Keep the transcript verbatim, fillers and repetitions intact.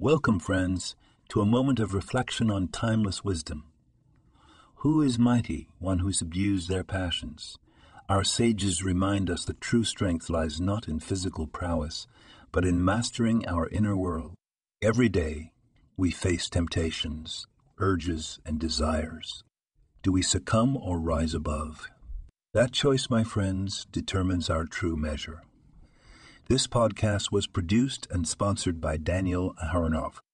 Welcome, friends, to a moment of reflection on timeless wisdom. Who is mighty? One who subdues their passions. Our sages remind us that true strength lies not in physical prowess, but in mastering our inner world. Every day, we face temptations, urges, and desires. Do we succumb or rise above? That choice, my friends, determines our true measure. This podcast was produced and sponsored by Daniel Aharonov.